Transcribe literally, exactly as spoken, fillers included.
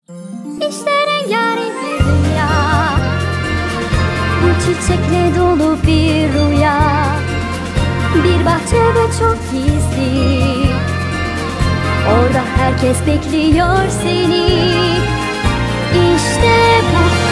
İşte rengarenk bir dünya, bu çiçekle dolu bir rüya. Bir bahçe ve çok gizli, orada herkes bekliyor seni. İşte bu